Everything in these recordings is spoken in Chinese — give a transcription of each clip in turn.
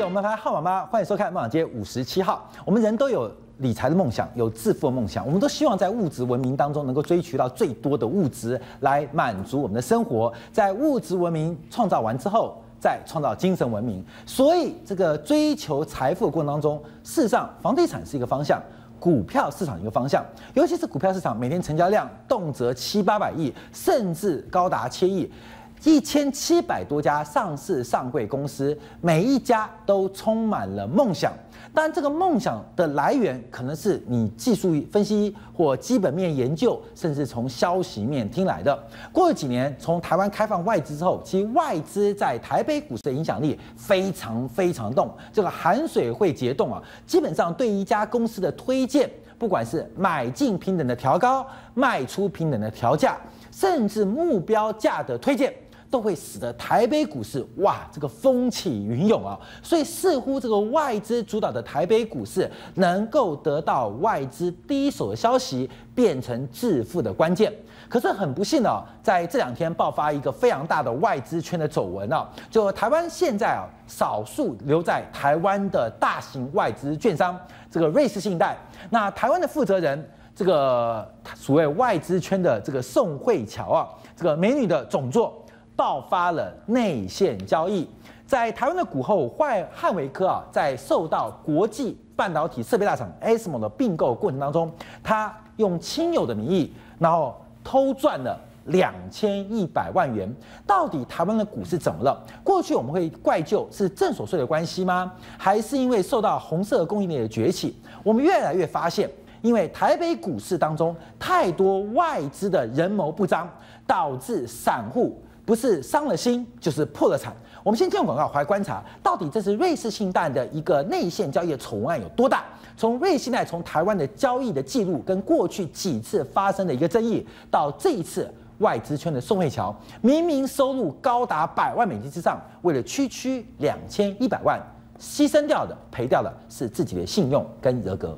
友，我们来号码吧，欢迎收看梦想街57号。我们人都有理财的梦想，有致富的梦想，我们都希望在物质文明当中能够追求到最多的物质，来满足我们的生活。在物质文明创造完之后，再创造精神文明。所以，这个追求财富的过程当中，事实上，房地产是一个方向。股票市场一个方向，尤其是股票市场，每天成交量动辄700-800亿，甚至高达1000亿，1700多家上市上柜公司，每一家都充满了梦想。当然，这个梦想的来源可能是你技术分析或基本面研究，甚至从消息面听来的。过去几年，从台湾开放外资之后，其实外资在台北股市的影响力非常动，这个含水会结冻啊，基本上对一家公司的推荐，不管是买进平等的调高，卖出平等的调价，甚至目标价的推荐，都会使得台北股市这个风起云涌啊，所以似乎这个外资主导的台北股市能够得到外资第一手的消息，变成致富的关键。可是很不幸的，在这2天爆发一个非常大的外资圈的丑闻啊，就台湾现在少数留在台湾的大型外资券商，这个瑞士信贷，那台湾的负责人，这个所谓外资圈的这个宋慧乔啊，这个美女的总座。爆发了内线交易，在台湾的股后汉微科在受到国际半导体设备大厂 ASML 的并购过程当中，他用亲友的名义，然后偷赚了2100万元。到底台湾的股市怎么了？过去我们会怪咎是正所税的关系吗？还是因为受到红色供应链的崛起？我们越来越发现，因为台北股市当中太多外资的人谋不臧，导致散户不是伤了心，就是破了产。我们先进入广告，回来观察到底这是瑞士信贷的一个内线交易的丑闻案有多大。从瑞士信贷从台湾的交易的记录，跟过去几次发生的一个争议，到这一次外资圈的宋慧乔，明明收入高达100万美金之上，为了区2100万，牺牲掉的、赔掉的是自己的信用跟人格。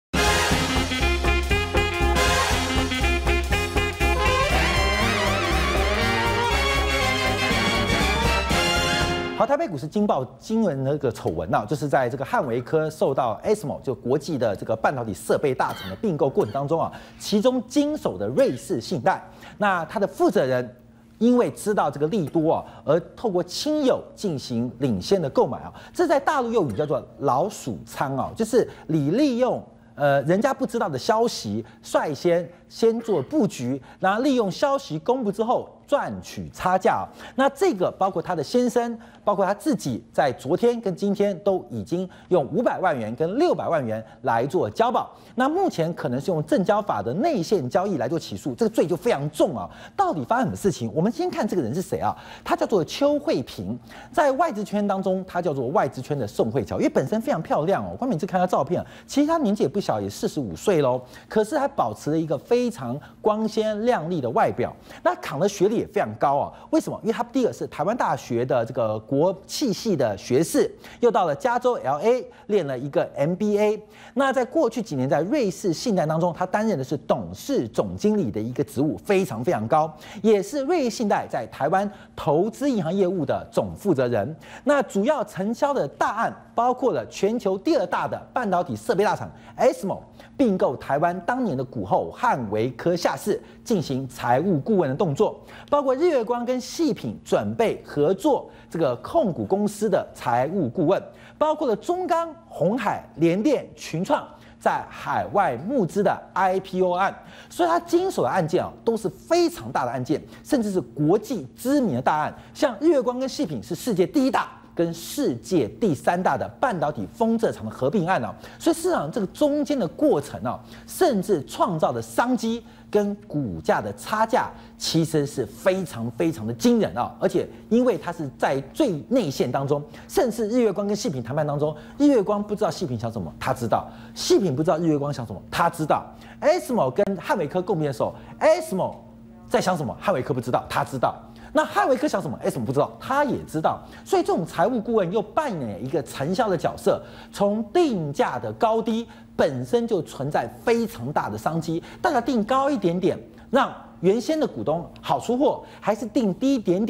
好，台北股市惊爆惊人的一个丑闻就是在这个汉微科受到 ASML 就国际的这个半导体设备大厂的并购过程当中其中经手的瑞士信贷，那他的负责人因为知道这个利多而透过亲友进行领先的购买这在大陆用语叫做老鼠仓就是你利用人家不知道的消息，率先做布局，然后利用消息公布之后赚取差价那这个包括他的先生，包括他自己，在昨天跟今天都已经用500万元跟600万元来做交保。那目前可能是用证交法的内线交易来做起诉，这个罪就非常重到底发生什么事情？我们先看这个人是谁他叫做邱慧萍，在外资圈当中，他叫做外资圈的宋慧乔，因为本身非常漂亮光每次看他照片其实他年纪也不小，也45岁喽，可是还保持了一个非常光鲜亮丽的外表。那扛的学历也非常高为什么？因为他第一个是台湾大学的这个国际系的学士，又到了加州 LA 练了一个 MBA。那在过去几年，在瑞士信贷当中，他担任的是董事总经理的一个职务，非常高，也是瑞士信贷在台湾投资银行业务的总负责人。那主要承销的大案包括了全球第2大的半导体设备大厂 ASML 并购台湾当年的股后汉微科下市，进行财务顾问的动作，包括日月光跟矽品准备合作这个控股公司的财务顾问，包括了中钢、鸿海、联电、群创在海外募资的 IPO 案，所以他经手的案件都是非常大的案件，甚至是国际知名的大案，像日月光跟矽品是世界第1大跟世界第3大的半导体封测厂的合并案所以市场这个中间的过程甚至创造的商机跟股价的差价其实是非常的惊人而且因为它是在最内线当中，甚至日月光跟矽品谈判当中，日月光不知道矽品想什么，他知道；矽品不知道日月光想什么，他知道。ASML 跟汉微科共并的时候 ，ASML 在想什么，汉微科不知道，他知道。那汉微科想什么 ，ASML 不知道，他也知道。所以这种财务顾问又扮演一个承销的角色，从定价的高低本身就存在非常大的商机。大家定高一点点，让原先的股东好出货，还是定低一点点，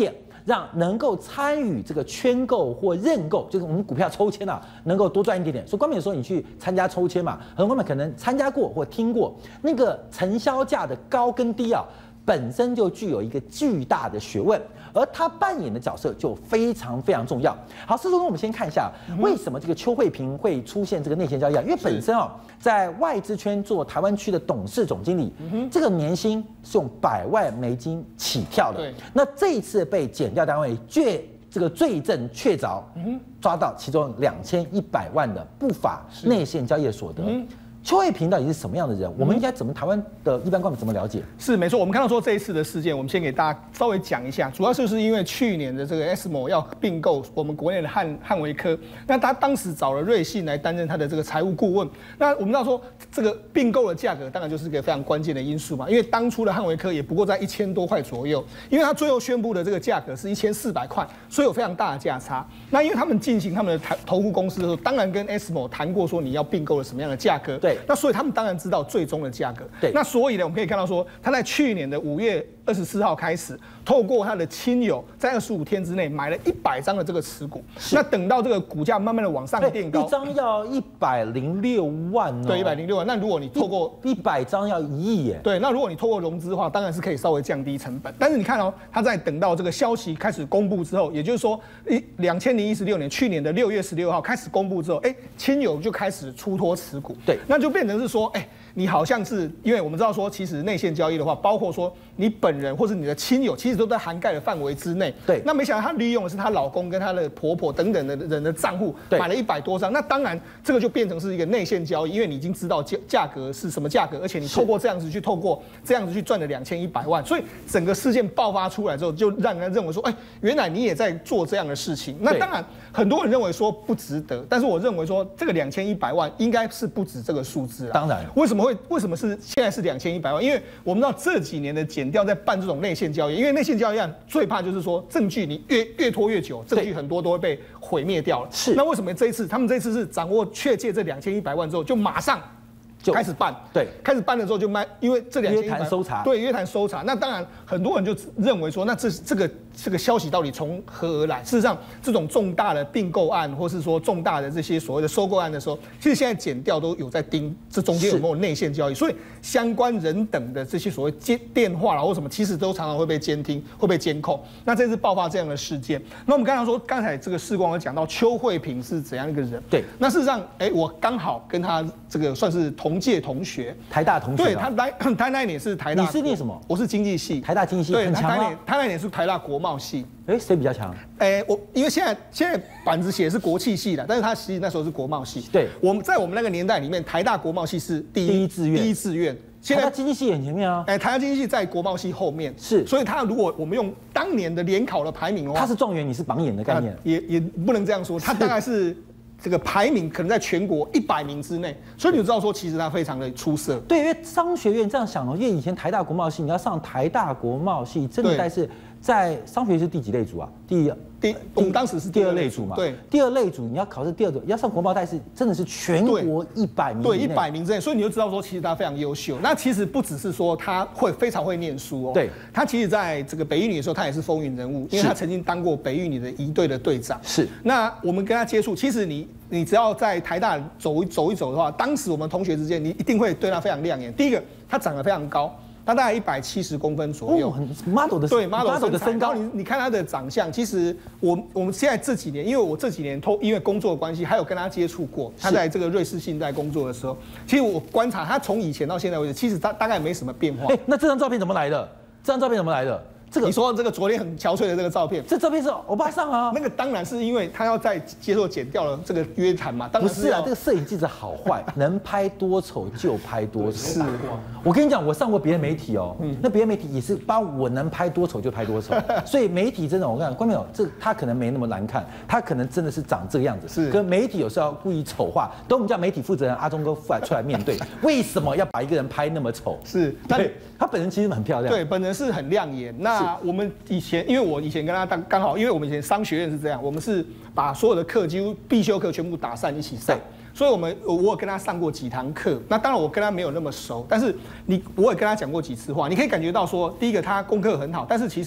让能够参与这个圈购或认购，就是我们股票抽签啊，能够多赚一点点。所以光美说你去参加抽签嘛，很多朋友可能参加过或听过那个成交价的高跟低啊，本身就具有一个巨大的学问。而他扮演的角色就非常非常重要。好，施叔，我们先看一下为什么这个邱慧萍会出现这个内线交易啊？因为本身啊，在外资圈做台湾区的董事总经理，这个年薪是用100万美金起跳的。那这一次被检调单位这个罪证确凿，抓到其中2100万的不法内线交易的所得。邱慧萍到底是什么样的人？我们应该台湾的一般观众怎么了解？ 是没错，我们看到说这一次的事件，我们先给大家稍微讲一下，主要就是因为去年的这个 ASML 要并购我们国内的汉维科，那他当时找了瑞信来担任他的这个财务顾问。那我们知道说这个并购的价格当然就是一个非常关键的因素嘛，因为当初的汉维科也不过在1000多块左右，因为他最后宣布的这个价格是1400块，所以有非常大的价差。那因为他们进行他们的投顾公司的时候，当然跟 ASML 谈过说你要并购了什么样的价格， 对。 那所以他们当然知道最终的价格。 对。 那所以呢，我们可以看到说，他在去年的5月24号开始，透过他的亲友，在25天之内买了100张的这个持股。那等到这个股价慢慢的往上垫高， 一张要106万哦。 对，106万。那如果你透过 100张要1亿耶。 对，那如果你透过融资的话，当然是可以稍微降低成本。但是你看哦，他在等到这个消息开始公布之后，也就是说，2016年去年的6月16号开始公布之后，亲友就开始出脱持股。 对， 那就变成是说，你好像是因为我们知道说，其实内线交易的话，包括说你本人或是你的亲友，其实都在涵盖的范围之内。 对， 那没想到她利用的是她老公跟她的婆婆等等的人的账户，买了100多张。那当然，这个就变成是一个内线交易，因为你已经知道价格是什么价格，而且你透过这样子去赚了2100万，所以整个事件爆发出来之后，就让人认为说，原来你也在做这样的事情。那当然，很多人认为说不值得，但是我认为说这个2100万应该是不止这个数字啊。 当然， 为什么是现在是2100万？因为我们知道这几年的检调在办这种内线交易，因为内线交易案最怕就是说证据你越拖越久，证据很多都会被毁灭掉了。 是， 那为什么他们这一次是掌握确切这2100万之后，就马上就开始办？ 对， 开始办的时候就卖，因为这2100 约谈搜查， 对，约谈搜查。那当然很多人就认为说，那这个消息到底从何而来？事实上，这种重大的并购案，或是说重大的这些所谓的收购案的时候，其实现在检调都有在盯这中间有没有内线交易，所以相关人等的这些所谓电话啦或什么，其实都常常会被监听、会被监控。那这次爆发这样的事件，那我们刚才这个世光有讲到邱慧萍是怎样一个人？ 对， 那事实上，我刚好跟他这个算是同届同学， 台大同学。 对，他那一年是台大。 你是念什么？ 我是经济系。 台大经济系。 对， 很强吗？ 他那一年是台大国贸系。 谁比较强？ 因为现在板子写的是国企系的，但是他其实那时候是国贸系。 对， 我们在我们那个年代里面，台大国贸系是第一志愿。 现在经济系很前面啊。 台大经济系在国贸系后面。 是， 所以他如果我们用当年的联考的排名的话， 他是状元，你是榜眼的概念。 也不能这样说，他大概是。这个排名可能在全国100名之内，所以你就知道说，其实他非常的出色。 对，因为商学院这样想哦，因为以前台大国贸系，你要上台大国贸系，真的在是在商学院是第几类组啊？ 我们当时是第2类组嘛。 对， 第2类组你要考试第2组，要上国贸，但是真的是全国100名。 对，100名之内，所以你就知道说，其实他非常优秀。那其实不只是说他非常会念书哦，对，他其实在这个北一女的时候，他也是风云人物，因为他曾经当过北一女的仪队的队长。是。那我们跟他接触，其实你只要在台大走一走的话，当时我们同学之间，你一定会对他非常亮眼。第一个，他长得非常高。他大概170公分左右， 很 model 的对 model 的身高。 你看他的长相，其实我们现在这几年，因为我这几年因为工作的关系，还有跟他接触过。他在这个瑞士信贷工作的时候，其实我观察他从以前到现在为止，其实他大概没什么变化。 那这张照片怎么来的？ 你说这个昨天很憔悴的这个照片， 这照片是欧巴桑啊。 那个当然是因为他要在接受检调了这个约谈嘛。当然不是啊，这个摄影记者好坏，能拍多丑就拍多丑。是，我跟你讲，我上过别的媒体哦，那别的媒体也是把我能拍多丑就拍多丑。所以媒体真的，我跟你讲，观众朋友，他可能没那么难看，他可能真的是长这个样子。是，跟媒体有时候要故意丑化，等我们叫媒体负责人阿忠哥出来面对，为什么要把一个人拍那么丑？ 是， 对，他本人其实很漂亮。 对，本人是很亮眼。那我们以前，因为我以前跟他刚好，因为我们以前商学院是这样，我们是把所有的课几乎必修课全部打散一起上，所以我有跟他上过几堂课。那当然我跟他没有那么熟，但是我也跟他讲过几次话，你可以感觉到说，第一个他功课很好，但是其实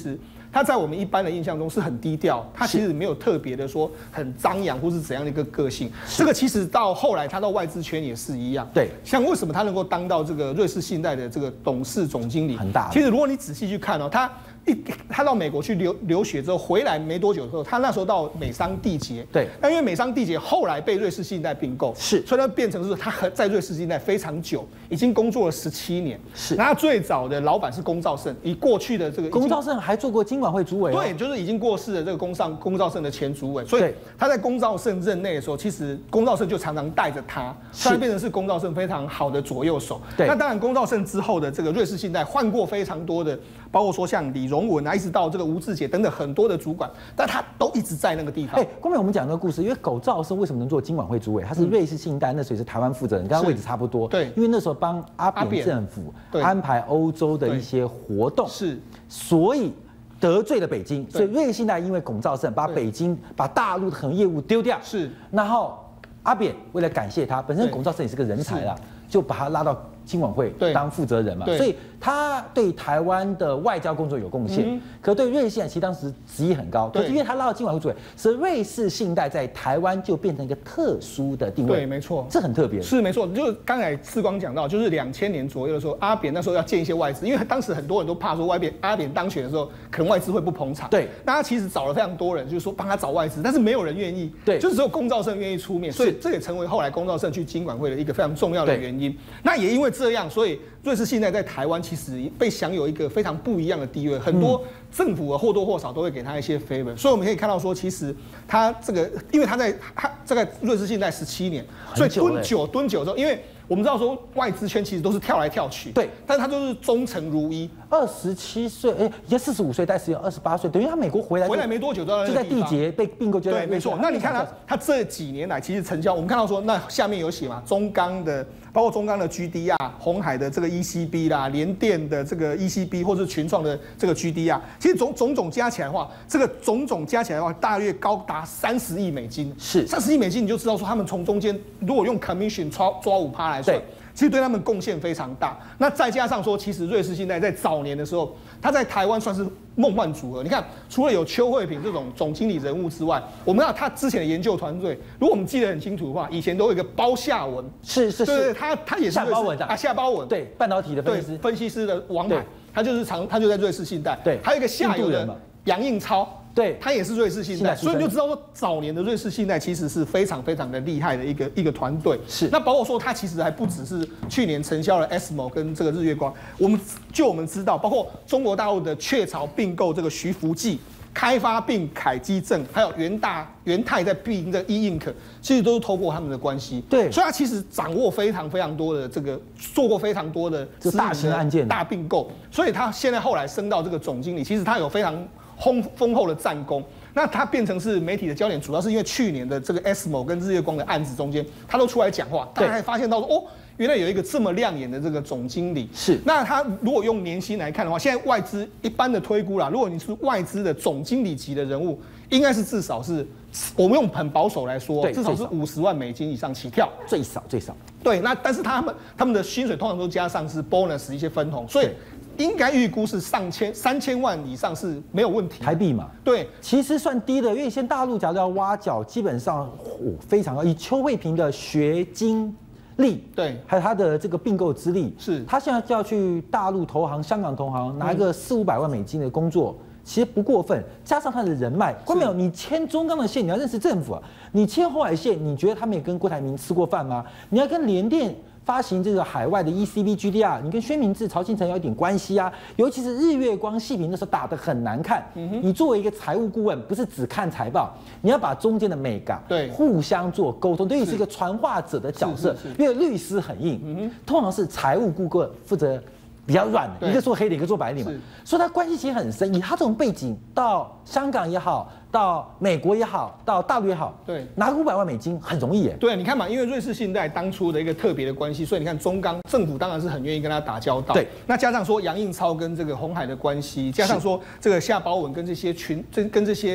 他在我们一般的印象中是很低调，他其实没有特别的说很张扬或是怎样的一个个性。这个其实到后来他到外资圈也是一样。 对， 像为什么他能够当到这个瑞士信贷的这个董事总经理， 很大。 其实如果你仔细去看哦，他到美国去留学之后回来没多久的时候，他那时候到美商缔结， 对， 那因为美商缔结后来被瑞士信贷并购， 是， 所以他变成是他在瑞士信贷非常久，已经工作了17年， 是。 那他最早的老板是龚兆盛，以过去的这个龚兆盛还做过金管会主委， 对，就是已经过世的这个龚兆盛的前主委，所以他在龚兆盛任内的时候，其实龚兆盛就常常带着他，所以变成是龚兆盛非常好的左右手。 对， 那当然龚兆盛之后的这个瑞士信贷换过非常多的，包括说像李荣文啊，一直到这个吴志杰等等很多的主管，但他都一直在那个地方。 光美，我们讲这个故事，因为龚兆盛为什么能做金管会主委？他是瑞士信贷那时候也是台湾负责人，跟他位置差不多。 对， 因为那时候帮阿扁政府安排欧洲的一些活动， 是， 所以得罪了北京，所以瑞士信贷因为龚兆盛把北京把大陆的很多业务丢掉， 是， 然后阿扁为了感谢他，本身龚兆盛也是个人才啦，就把他拉到金管会当负责人嘛，所以他对台湾的外交工作有贡献，可对瑞士信贷其实当时职业很高，可是因为他拉到金管会主委，所以瑞士信贷在台湾就变成一个特殊的定位。 对，没错， 这很特别。 是没错，就是刚才世光讲到，就是2000年左右的时候，阿扁那时候要建一些外资，因为当时很多人都怕说阿扁当选的时候，可能外资会不捧场。 对， 那他其实找了非常多人，就是说帮他找外资，但是没有人愿意。 对， 就只有龚兆盛愿意出面，所以这也成为后来龚兆盛去金管会的一个非常重要的原因。那也因为这样，所以瑞士信贷在台湾其实被享有一个非常不一样的地位，很多政府或多或少都会给他一些 favor， 所以我们可以看到说，其实他这个，因为他这个瑞士信贷17年，所以蹲久之后，因为我们知道说外资圈其实都是跳来跳去， 对， 但是他就是忠诚如一。 27岁，也45岁，但是有28岁，等于他美国回来没多久就在缔结被并购， 对，没错。那你看他这几年来，其实成交，我们看到说，那下面有写嘛，中钢的，包括中钢的 GD 啊，鸿海的这个 ECB 啦，联电的这个 ECB， 或者群创的这个 GD 啊，其实种加起来的话，这个种加起来的话，大约高达30亿美金。 是 30亿美金，你就知道说他们从中间如果用 commission 抓5%来算。其实对他们贡献非常大。那再加上说，其实瑞士信贷在早年的时候，他在台湾算是梦幻组合。你看，除了有邱慧萍这种总经理人物之外，我们知道他之前的研究团队，如果我们记得很清楚的话，以前都有一个包夏文，对，他也是夏包文的夏包文， 对，半导体的分析师的王牌，他就在瑞士信贷， 对， 还有一个下游的杨应超。 对， 他也是瑞士信贷，所以你就知道说，早年的瑞士信贷其实是非常非常的厉害的一个团队。 是， 那包括说，他其实还不只是去年承销了 ASML 跟这个日月光，我们知道，包括中国大陆的雀巢并购这个徐福记，开发并凯基证，还有元泰在并这 E Ink， 其实都是透过他们的关系。 对， 所以他其实掌握非常非常多的这个，做过非常多的大型案件、 大并购，所以他现在后来升到这个总经理，其实他有非常丰厚的战功。那他变成是媒体的焦点，主要是因为去年的这个 ASML 跟日月光的案子中间，他都出来讲话，大家还发现到说，哦，原来有一个这么亮眼的这个总经理。 是， 那他如果用年薪来看的话，现在外资一般的推估啦，如果你是外资的总经理级的人物，应该是至少是，我们用很保守来说，至少是50万美金以上起跳， 最少。 对，那但是他们的薪水通常都加上是 bonus 一些分红，所以应该预估是3000万以上是没有问题。 台币嘛， 对， 其实算低的，因为现在大陆假如要挖角，基本上非常高。以邱慧萍的学经历， 对， 还有他的这个并购资历， 是他现在就要去大陆投行、香港投行拿一个400-500万美金的工作。其实不过分，加上他的人脉，关没有？你签中钢的线，你要认识政府啊；你签鸿海线，你觉得他们也跟郭台铭吃过饭吗？你要跟联电发行这个海外的 ECB GDR， 你跟薛明志、曹清诚有一点关系啊。尤其是日月光、细品那时候打得很难看，你作为一个财务顾问，不是只看财报，你要把中间的美感互相做沟通，对于是一个传话者的角色。因为律师很硬，通常是财务顾问负责比较软的，一个做黑的，一个做白的嘛，所以他关系其实很深。以他这种背景，到香港也好，到美国也好，到大陆也好， 对， 拿500万美金很容易耶。 对，你看嘛，因为瑞士信贷当初的一个特别的关系，所以你看中钢政府当然是很愿意跟他打交道。 对， 那加上说杨应超跟这个鸿海的关系，加上说这个夏包文跟这些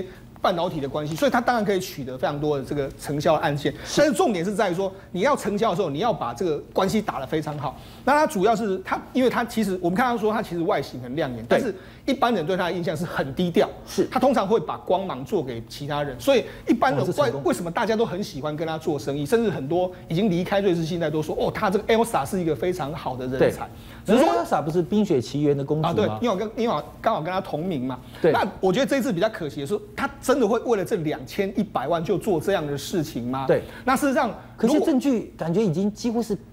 半导体的关系，所以它当然可以取得非常多的这个成交的案件。但是重点是在于说，你要成交的时候，你要把这个关系打得非常好。那它主要是它，因为它其实我们看到说它其实外形很亮眼，但是一般人对它的印象是很低调， 是它通常会把光芒做给其他人，所以一般人为什么大家都很喜欢跟他做生意，甚至很多已经离开瑞士信贷都说，哦，他这个 Elsa 是一个非常好的人才。 只是说 Elsa 不是《冰雪奇缘》的公主吗？ 对，因为我刚好跟他同名嘛。 对。 那我觉得这一次比较可惜的是，他真的会为了这2100万就做这样的事情吗？ 对。 那事实上， 可是证据感觉已经几乎是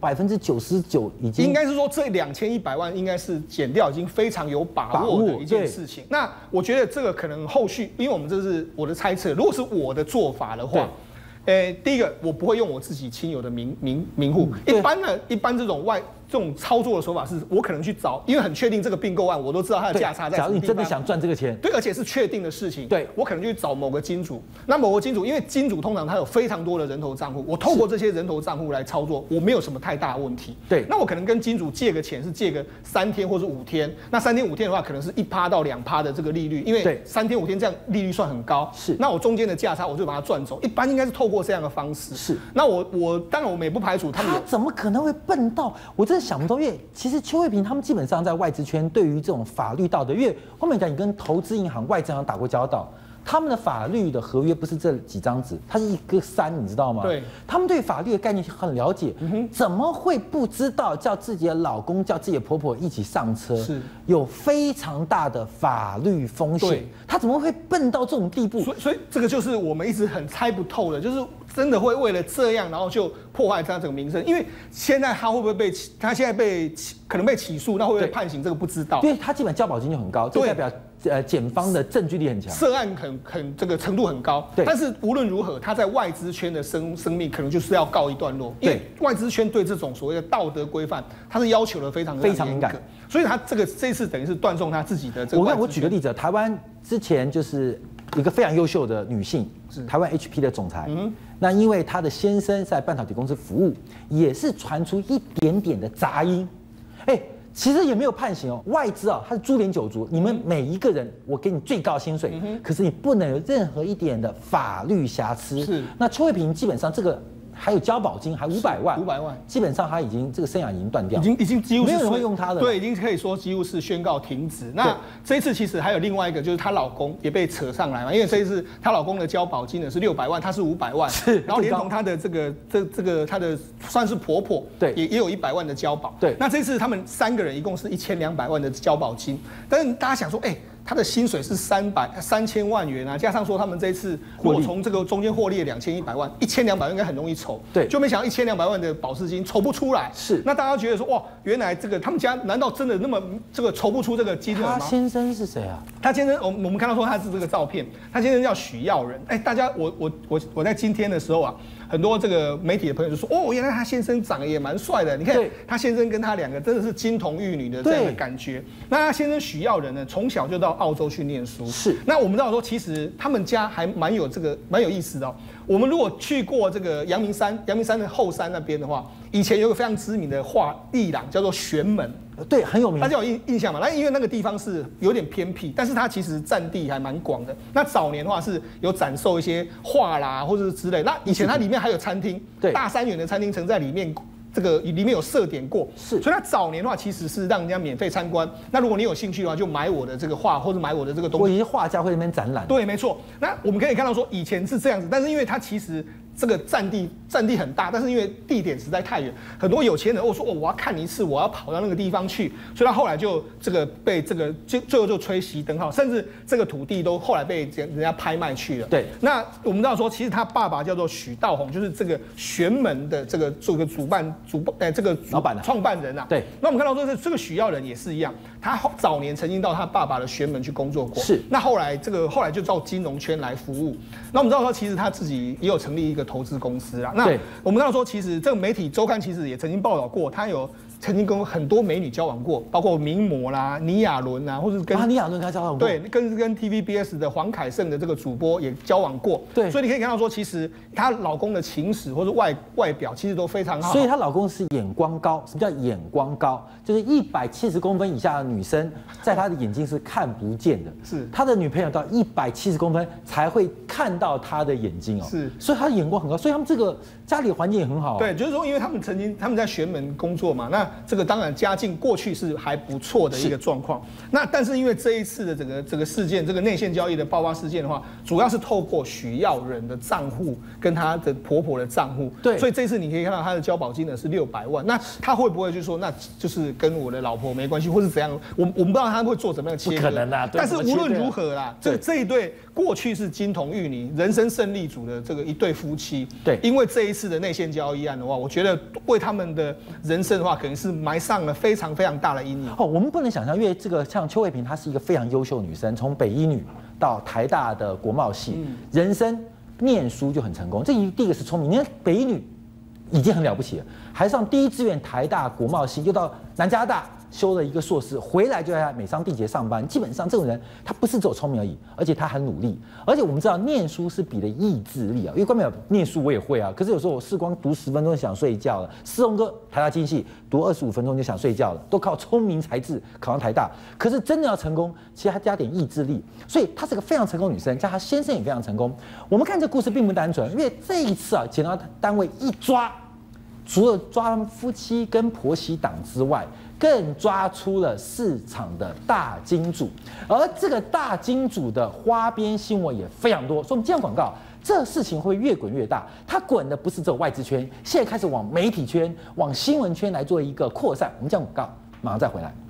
99%已经。 应该是说这2100万应该是减掉已经非常有把握的一件事情。那我觉得这个可能后续，因为我们这是我的猜测，如果是我的做法的话。第一个我不会用我自己亲友的名户，一般这种操作的手法是，我可能去找，因为很确定这个并购案，我都知道它的价差在什么地方。 假如你真的想赚这个钱， 对，而且是确定的事情， 对， 我可能去找某个金主。那某个金主，因为金主通常他有非常多的人头账户，我透过这些人头账户来操作，我没有什么太大的问题。 对， 那我可能跟金主借个钱是借个3天或是5天，那3天5天的话，可能是1%到2%的这个利率，因为3天5天这样利率算很高。 是， 那我中间的价差我就把它赚走，一般应该是透过这样的方式。 是， 那我当然我们也不排除他怎么可能会笨到，我真的想不通，因为其实邱慧萍他们基本上在外资圈对于这种法律道德，因为后面讲你跟投资银行、外资银行打过交道，他们的法律的合约不是这几张纸，它是一个山，你知道吗？ 对， 他们对法律的概念很了解，怎么会不知道叫自己的老公、叫自己的婆婆一起上车， 是有非常大的法律风险，他怎么会笨到这种地步？ 所以这个就是我们一直很猜不透的，就是真的会为了这样，然后就破坏他整个名声。因为现在他会不会他现在可能被起诉，那会不会判刑？这个不知道。 因为他基本交保金就很高，这代表检方的证据力很强， 涉案很这个程度很高。 对， 但是无论如何，他在外资圈的生命可能就是要告一段落。因为外资圈对这种所谓的道德规范，他是要求的非常敏感， 所以他这次等于是断送他自己的这个。 我举个例子，台湾之前就是一个非常优秀的女性，台湾 HP 的总裁。那因为她的先生在半导体公司服务，也是传出一点点的杂音。其实也没有判刑哦，外资它是株连九族，你们每一个人我给你最高薪水，可是你不能有任何一点的法律瑕疵。 是， 那邱慧萍基本上这个还有交保金，还500万，基本上他已经这个生涯已经断掉， 已经几乎没有人会用他的， 对，已经可以说几乎是宣告停止。那这一次其实还有另外一个，就是她老公也被扯上来嘛，因为这一次她老公的交保金呢是600万，她是500万，然后连同她的这个她的算是婆婆， 对， 也有100万的交保， 对。 那这次他们3个人一共是1200万的交保金，但是大家想说，他的薪水是3000万元啊，加上说他们这一次如果从这个中间获利了2100万，1200万应该很容易筹， 对， 就没想到1200万的保释金筹不出来， 是， 那大家觉得说哇，原来这个他们家难道真的那么这个筹不出这个金额吗？ 他先生是谁啊？ 他先生我们看到说他是这个照片，他先生叫许耀仁，大家我在今天的时候啊，很多这个媒体的朋友就说哦，原来他先生长得也蛮帅的，你看他先生跟他2个真的是金童玉女的这样的感觉。那他先生许耀仁呢，从小就到澳洲去念书。 是。 那我们知道说，其实他们家还蛮有意思的哦。我们如果去过这个阳明山的后山那边的话，以前有个非常知名的艺廊叫做玄门。 对，很有名， 大家有印象吗？那因为那个地方是有点偏僻，但是它其实占地还蛮广的。那早年的话是有展售一些画啦，或者是之类。那以前它里面还有餐厅，对，大3元的餐厅曾在里面。这个里面有设点过， 是， 所以它早年的话其实是让人家免费参观。那如果你有兴趣的话，就买我的这个画，或者买我的这个东西。 或者是画家会在那边展览。 对，没错。那我们可以看到说，以前是这样子，但是因为它其实这个占地很大，但是因为地点实在太远，很多有钱人说我要看一次，我要跑到那个地方去，所以他后来就这个被这个最后就吹熄灯号，甚至这个土地都后来被人家拍卖去了。 对。 那我们知道说，其实他爸爸叫做许道宏，就是这个玄门的这个这个老板创办人啊。 对。 那我们看到说这个许耀仁也是一样，他早年曾经到他爸爸的玄门去工作过。 是。 那后来就到金融圈来服务。那我们知道说，其实他自己也有成立一个投资公司啊。那我们看到说，其实这个媒体周刊其实也曾经报道过，他有曾经跟很多美女交往过，包括名模啦、倪亚伦啊，或者跟倪亚伦跟他交往过， 对，跟 TVBS 的黄凯盛的这个主播也交往过， 对， 所以你可以看到说，其实她老公的情史或者外表其实都非常好。 所以她老公是眼光高，什么叫眼光高？就是170公分以下的女生，在他的眼睛是看不见的， 是他的女朋友到170公分才会看到他的眼睛哦， 是， 所以他的眼光很高，所以他们这个家里环境也很好。 对，就是说，因为他们在玄门工作嘛，那这个当然家境过去是还不错的一个状况。那但是因为这一次的这个事件，这个内线交易的爆发事件的话，主要是透过许耀仁的账户跟她的婆婆的账户， 对， 所以这次你可以看到她的交保金额是600万。那她会不会就说，那就是跟我的老婆没关系，或是怎样？我们不知道她会做怎么样的切割， 不可能啊。 但是无论如何啦，这一对过去是金童玉女、人生胜利组的这个一对夫妻， 对， 因为这一次的内线交易案的话，我觉得为他们的人生的话，可能是埋上了非常非常大的阴影。 哦，我们不能想象，因为这个像邱慧萍，她是一个非常优秀的女生，从北一女到台大的国贸系，人生念书就很成功。第一个是聪明，你看北一女已经很了不起了，还上第一志愿台大国贸系，又到南加大修了一个硕士，回来就在美商地捷上班。基本上这种人，他不是只有聪明而已，而且他很努力。而且我们知道，念书是比的意志力啊。因为观众朋友念书我也会啊，可是有时候我视光读10分钟就想睡觉了。思荣哥台大经济读25分钟就想睡觉了，都靠聪明才智考上台大。可是真的要成功，其实他加点意志力，所以她是个非常成功的女生，加她先生也非常成功。我们看这故事并不单纯，因为这一次啊，检察单位一抓，除了抓他们夫妻跟婆媳档之外，更抓出了市场的大金主，而这个大金主的花边新闻也非常多。所以我们今天广告，这事情会越滚越大。它滚的不是只有外资圈，现在开始往媒体圈、往新闻圈来做一个扩散。我们今天广告，马上再回来。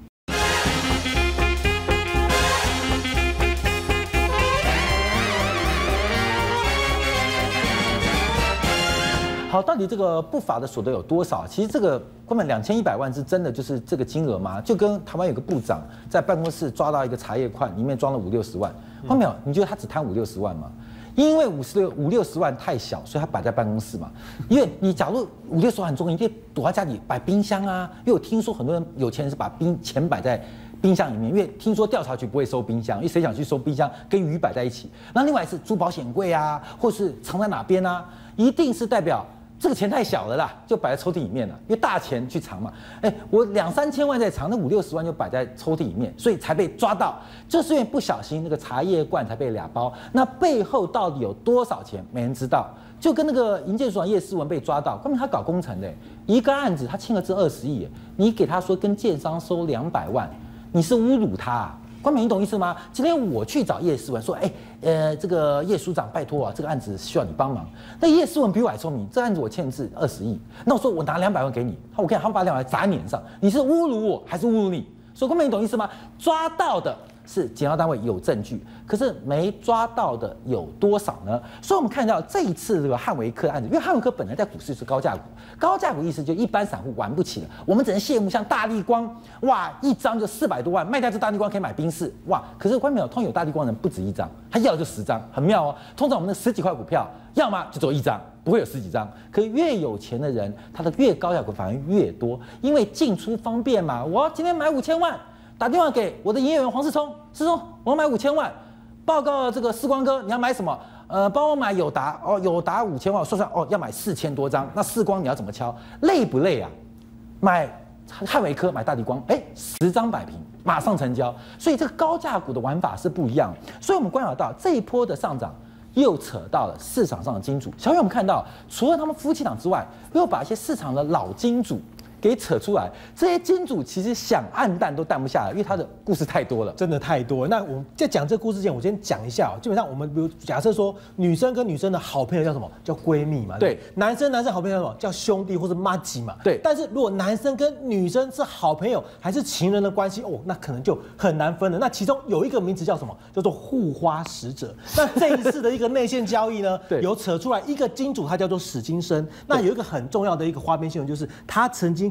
好，到底这个不法的所得有多少？其实这个根本2100万是真的就是这个金额吗？就跟台湾有个部长在办公室抓到一个茶叶罐，里面装了50-60万。看到没有？你觉得他只贪50-60万吗？因为50-60万太小，所以他摆在办公室嘛。因为你假如50-60万很重要，你可以躲在家里摆冰箱啊。因为我听说很多人有钱人是把钱摆在冰箱里面，因为听说调查局不会收冰箱，因为谁想去收冰箱跟鱼摆在一起？那另外是珠保险柜啊，或是藏在哪边啊，一定是代表这个钱太小了啦，就摆在抽屉里面了。因为大钱去藏嘛，我2-3千万在藏，那50-60万就摆在抽屉里面，所以才被抓到。就是因为不小心，那个茶叶罐才被2包。那背后到底有多少钱，没人知道。就跟那个营建署长叶诗文被抓到，根本他搞工程的，一个案子他欠了这20亿，你给他说跟建商收200万，你是侮辱他啊。关美，你懂意思吗？今天我去找叶诗文说，这个叶署长，拜托啊，这个案子需要你帮忙。那叶诗文比我还聪明，这案子我欠字20亿，那我说我拿200万给你，我看他们把200万砸你脸上，你是侮辱我还是侮辱你？所以关美，你懂意思吗？抓到的是检察单位有证据，可是没抓到的有多少呢？所以我们看到这一次这个汉维科案子，因为汉维科本来在股市是高价股，高价股意思就一般散户玩不起了，我们只能羡慕像大立光，哇，一张就400多万，卖掉这大立光可以买宾士，哇！可是观众朋友，通常有大立光的人不止1张，他要就10张，很妙哦。通常我们的10几块股票，要么就只有1张，不会有10几张。可是越有钱的人，他的越高价股反而越多，因为进出方便嘛。我今天买5000万。打电话给我的营业员黄世聪，世聪，我要买5000万，报告这个世光哥，你要买什么？帮我买友达哦，友达5000万，算算哦，要买4000多张。那世光你要怎么敲？累不累啊？买汉维科，买大立光，10张摆平，马上成交。所以这个高价股的玩法是不一样。所以我们观察到这一波的上涨，又扯到了市场上的金主。小雨，我们看到，除了他们夫妻档之外，又把一些市场的老金主给扯出来，这些金主其实想暗淡都淡不下来，因为他的故事太多了， 真的太多了。那我们在讲这个故事之前，我先讲一下基本上我们比如假设说，女生跟女生的好朋友叫什么？叫闺蜜嘛。 对。 男生好朋友叫什么？叫兄弟或是麻吉嘛。 对。 但是如果男生跟女生是好朋友还是情人的关系，那可能就很难分了。那其中有一个名词叫什么？叫做护花使者。那这一次的一个内线交易呢，有扯出来一个金主，他叫做史金生。那有一个很重要的一个花边新闻，就是他曾经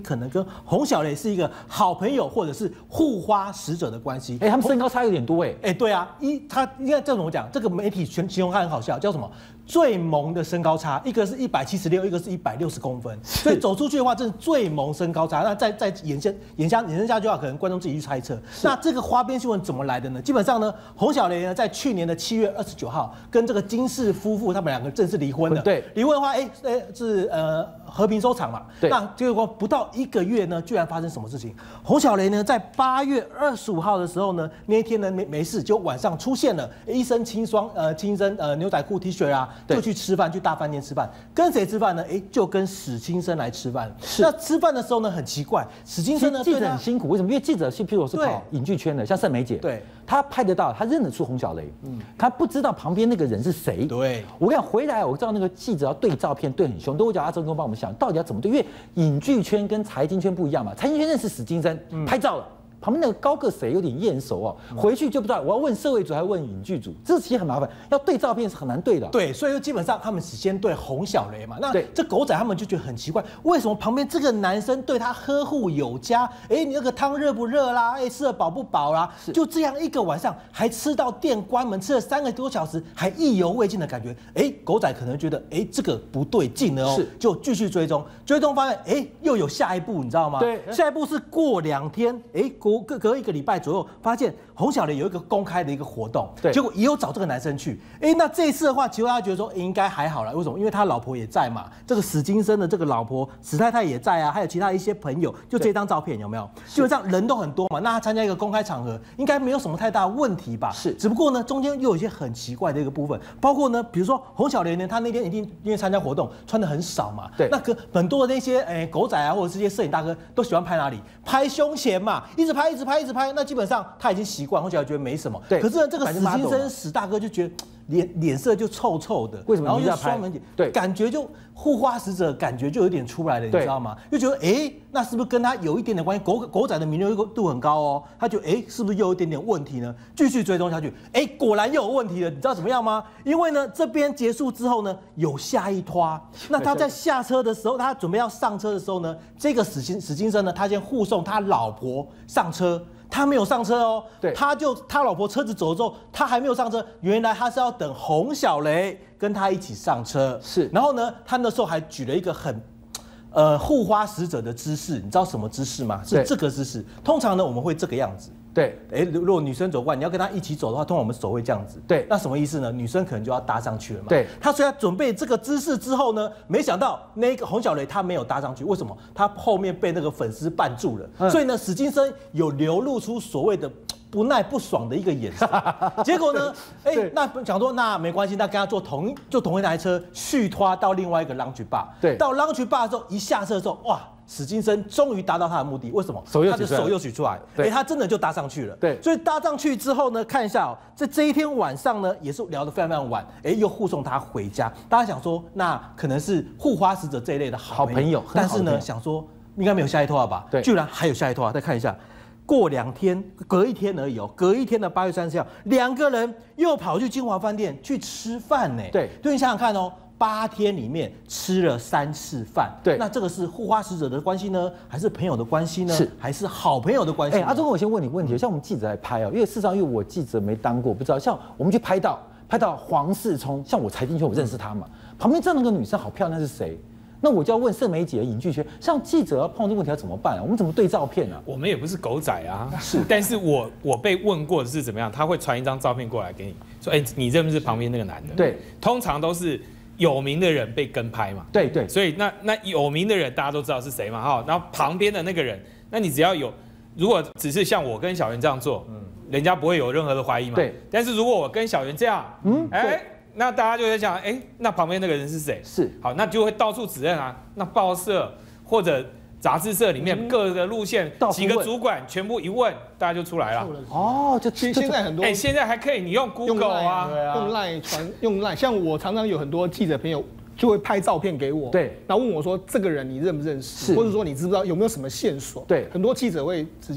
可能跟洪小雷是一个好朋友或者是护花使者的关系。 他们身高差有点多对啊，他应该这怎么讲？这个媒体形容他很好笑，叫什么？最萌的身高差，一个是176，一个是160公分，所以走出去的话，这是最萌身高差。那再延伸下去的话，可能观众自己去猜测。那这个花边新闻怎么来的呢？基本上呢，洪小雷呢，在去年的7月29号跟这个金氏夫妇他们两个正式离婚了。 对， 离婚的话，是和平收场嘛。 对。 那结果不到1个月呢，居然发生什么事情？洪小雷呢，在8月25号的时候呢，那一天呢没事，就晚上出现了一身轻身牛仔裤 T 恤啊。就去吃饭，去大饭店吃饭，跟谁吃饭呢？就跟史金生来吃饭。那吃饭的时候呢，很奇怪，史金生呢， 记者很辛苦，为什么？因为记者譬如我是跑影剧圈的，像盛梅姐， 对， 她拍得到，她认得出洪小雷，她不知道旁边那个人是谁。 对， 我跟你讲，回来我知道那个记者要对照片对很凶，都会叫阿忠哥帮我们想到底要怎么对，因为影剧圈跟财经圈不一样嘛，财经圈认识史金生，拍照了。旁边那个高个谁有点眼熟哦，回去就不知道我要问社会组还是问影剧组，这其实很麻烦，要对照片是很难对的。 对，所以基本上他们只先对洪小雷嘛，那这狗仔他们就觉得很奇怪，为什么旁边这个男生对他呵护有加？你那个汤热不热啦？吃得饱不饱啦？就这样一个晚上还吃到店关门，吃了3个多小时，还意犹未尽的感觉。狗仔可能觉得这个不对劲了哦，就继续追踪发现又有下一步，你知道吗？ 对， 下一步是过2天，隔1个礼拜左右，发现洪小雷有一个公开的一个活动，结果也有找这个男生去。那这一次的话，其实他觉得说应该还好了，为什么？因为他老婆也在嘛，这个史金生的这个老婆史太太也在啊，还有其他一些朋友，就这张照片有没有？基本上人都很多嘛，那他参加一个公开场合，应该没有什么太大问题吧？ 是， 只不过呢，中间又有一些很奇怪的一个部分，包括呢，比如说洪小雷呢，他那天一定因为参加活动穿的很少嘛， 对， 那很多的那些狗仔啊，或者是这些摄影大哥都喜欢拍哪里？拍胸前嘛，一直拍，那基本上他已经习惯，洪小雷觉得没什么。 对， 可是呢，这个史金生史大哥就觉得脸色就臭臭的， 为什么？ 然后就双门对，感觉就护花使者感觉就有点出来了，你知道吗？就觉得那是不是跟他有一点点关系？狗仔的敏锐度很高哦，他就是不是又有一点点问题呢？继续追踪下去，果然又有问题了，你知道怎么样吗？因为呢，这边结束之后呢，有下一拖，那他在下车的时候，他准备要上车的时候呢，这个史金生呢，他先护送他老婆上车。他没有上车哦， 对， 他老婆车子走了之后，他还没有上车。原来他是要等洪小雷跟他一起上车， 是。然后呢，他那时候还举了一个很护花使者的姿势，你知道什么姿势吗？是这个姿势。通常呢，我们会这个样子。 对， 如果女生走过来，你要跟她一起走的话，通常我们手会这样子。 对， 那什么意思呢？女生可能就要搭上去了嘛。 对， 他所以他准备这个姿势之后呢，没想到那个洪小雷他没有搭上去，为什么？他后面被那个粉丝绊住了。所以呢，史金生有流露出所谓的不耐不爽的一个眼神。结果呢，那想说那没关系，那跟他坐同一台车续拖到另外一个 lounge bar。 对， 到 lounge bar 之后一下车的时候，哇！史金生终于达到他的目的，为什么？他的手又举出来，他真的就搭上去了。 对， 所以搭上去之后呢，看一下哦，在这一天晚上呢，也是聊得非常非常晚，又护送他回家。大家想说，那可能是护花使者这一类的好朋友，但是呢，想说应该没有下一拖了吧？ 对， 居然还有下一拖啊！再看一下，过2天，隔1天而已哦，隔1天的8月30号，2个人又跑去金华饭店去吃饭呢。 对， 你想想看哦。8天里面吃了3次饭， 对， 那这个是护花使者的关系呢，还是朋友的关系呢？ 是， 还是好朋友的关系？ 阿忠，我先问你问题，像我们记者来拍因为事实上，因为我记者没当过，不知道。像我们去拍到黄世聪，像我财经圈我认识他嘛，旁边站那个女生好漂亮，那是谁？那我就要问盛梅姐影剧圈，像记者要碰这个问题要怎么办啊？我们怎么对照片啊？ 我们也不是狗仔啊，是，但是我被问过的是怎么样，他会传一张照片过来给你，说，你认不认识旁边那个男的？ 对， 通常都是有名的人被跟拍嘛， 对， 所以那有名的人大家都知道是谁嘛，哈，然后旁边的那个人，那你只要有，如果只是像我跟小袁这样做，人家不会有任何的怀疑嘛， 对， 但是如果我跟小袁这样，那大家就会想，那旁边那个人是谁？ 是， 好，那就会到处指认啊，那报社或者杂志社里面各个路线几个主管全部一问，大家就出来了。 哦，就现在很多， 现在还可以，你用 Google 啊， 用 Line 传，用 Line， 像我常常有很多记者朋友就会拍照片给我， 对， 然后问我说这个人你认不认识，或者说你知不知道有没有什么线索？ 对， 很多记者会直接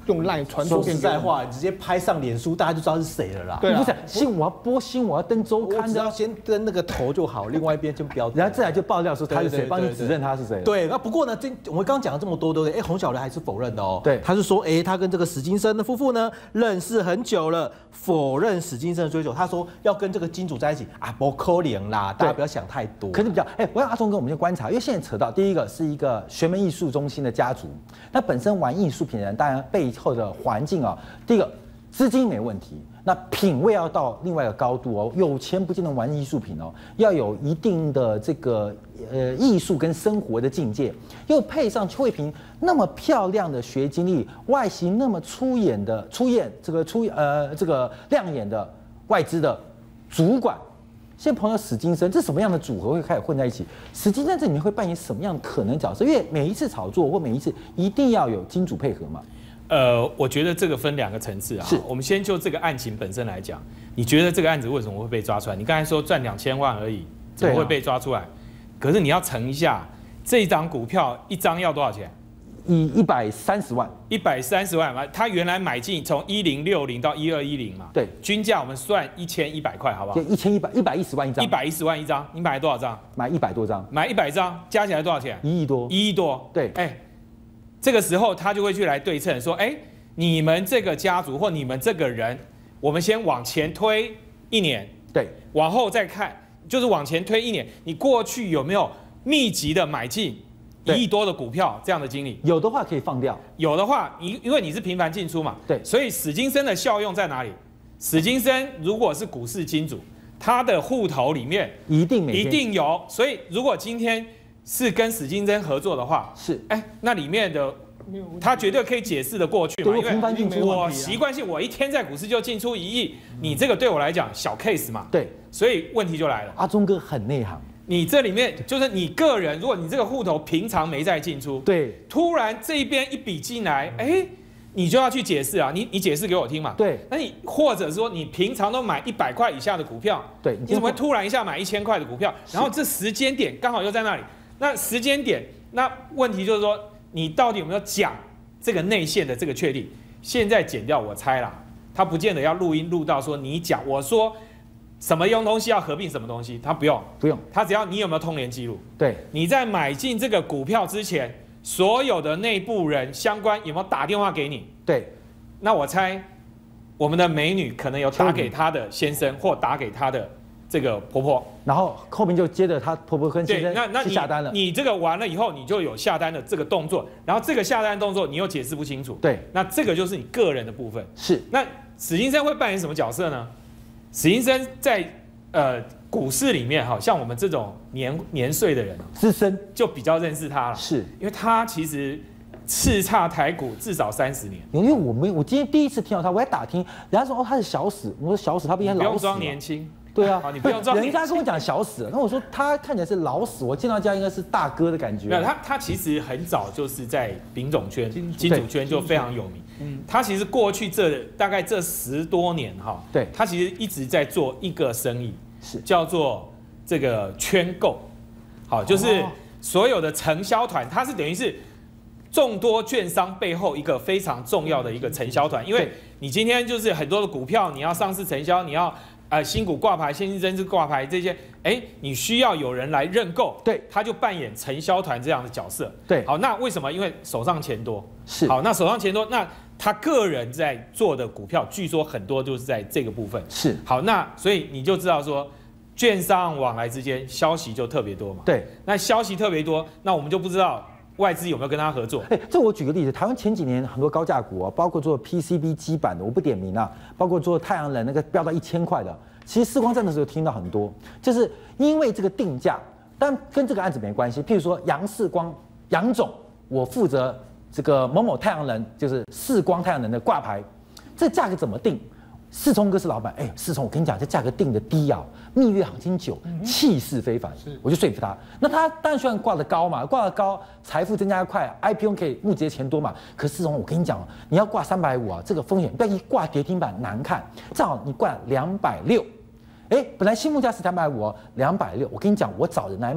用 LINE 传说图片。 实在话，你直接拍上脸书，大家就知道是谁了啦。 对啊不是新我要播新，我要登周刊的， 我只要先登那个头就好，另外一边就不要。 然后再来就爆料说他是谁，帮你指认他是谁。 对，那不过呢，我们刚刚讲了这么多，对不对？洪小人还是否认的哦。 对， 他是说，他跟这个史金生的夫妇呢认识很久了，否认史金生的追求。他说要跟这个金主在一起啊，不可能啦，大家不要想太多。 可是比较，我让阿忠哥我们先观察，因为现在扯到第一个是一个学门艺术中心的家族，那本身玩艺术品的人，当然背后的环境啊，第一个资金没问题，那品味要到另外一个高度哦，有钱不见得玩艺术品哦，要有一定的这个艺术跟生活的境界，又配上邱慧萍那么漂亮的学经历，外形那么出演这个亮眼的外资的主管。现在碰到史金生，这什么样的组合会开始混在一起？史金生这里面会扮演什么样的可能角色？因为每一次炒作或每一次一定要有金主配合嘛。 我觉得这个分2个层次啊。 是， 我们先就这个案情本身来讲，你觉得这个案子为什么会被抓出来？你刚才说赚2000万而已，怎么会被抓出来？可是你要乘一下，这一张股票一张要多少钱？ 以130万 ，130万嘛，他原来买进从1060到1210嘛， 对， 均价我们算1100块，好不好 ？110万一张 ，110万一张，你买了多少张？ 买100多张， 买100张，加起来多少钱 ？1亿多 ，1亿多， 对， 这个时候他就会去来对称，说，你们这个家族或你们这个人，我们先往前推1年， 对， 往后再看，就是往前推1年，你过去有没有密集的买进1亿多的股票这样的经历？ 有的话可以放掉， 有的话，因为你是频繁进出嘛， 对， 所以史金生的效用在哪里？史金生如果是股市金主，他的户头里面一定有，所以如果今天是跟史金生合作的话， 是， 那里面的他绝对可以解释得过去嘛，因为我习惯性我一天在股市就进出1亿，你这个对我来讲小 case 嘛， 对， 所以问题就来了。 阿忠哥很内行。 你这里面就是你个人，如果你这个户头平常没在进出， 对， 突然这边一笔进来，你就要去解释啊，你解释给我听嘛。 对， 那你或者说你平常都买100块以下的股票， 对， 你怎么会突然一下买1000块的股票？然后这时间点刚好又在那里，那时间点，那问题就是说你到底有没有讲这个内线的这个确定？现在剪掉，我猜啦，他不见得要录音录到说你讲，我说。什么用东西要合并什么东西？他不用，他只要你有没有通联记录。 对， 你在买进这个股票之前，所有的内部人相关有没有打电话给你？ 对， 那我猜我们的美女可能有打给她的先生或打给她的这个婆婆， 然后后面就接着她婆婆跟先生那去下单了。 你这个完了以后，你就有下单的这个动作，然后这个下单动作你又解释不清楚。 对， 那这个就是你个人的部分。 是， 那史金生会扮演什么角色呢？史金生在股市里面，像我们这种年岁的人， 资深就比较认识他了， 是因为他其实叱咤台股至少30年。 因为我今天第一次听到他，我还打听，人家说他是小史，我说小史他不应该老史吗？ 不用装年轻。 对啊， 你不用装年轻。 人家跟我讲小史，那我说他看起来是老史，我见到家应该是大哥的感觉。 没有，他其实很早就是在丙种圈、金主圈就非常有名。他其实过去大概这10多年对， 他其实一直在做一个生意， 是叫做这个圈购，就是所有的承销团，它是等于是众多券商背后一个非常重要的一个承销团，因为你今天就是很多的股票你要上市承销，你要新股挂牌、现金增资挂牌这些，你需要有人来认购， 对， 他就扮演承销团这样的角色， 对， 好，那为什么？因为手上钱多， 是， 好，那手上钱多，那他个人在做的股票，据说很多就是在这个部分， 是， 好，那所以你就知道说，券商往来之间消息就特别多嘛， 对， 那消息特别多，那我们就不知道外资有没有跟他合作？ 这我举个例子，台湾前几年很多高价股包括做 PCB 基板的，我不点名啊，包括做太阳能那个飙到1000块的，其实世光站的时候听到很多，就是因为这个定价，但跟这个案子没关系。譬如说杨世光杨总，我负责这个某某太阳能，就是世光太阳能的挂牌，这价格怎么定？世聪哥是老板，世聪，我跟你讲，这价格定的低啊，蜜月行情久，气势非凡，我就说服他。那他当然喜欢挂得高嘛，挂得高，财富增加快 ，IPO 可以募集的钱多嘛。可是世聪，我跟你讲，你要挂350啊，这个风险，不要一挂跌停板难看，正好你挂260，本来新目价是350哦，260，我跟你讲，我找人来买。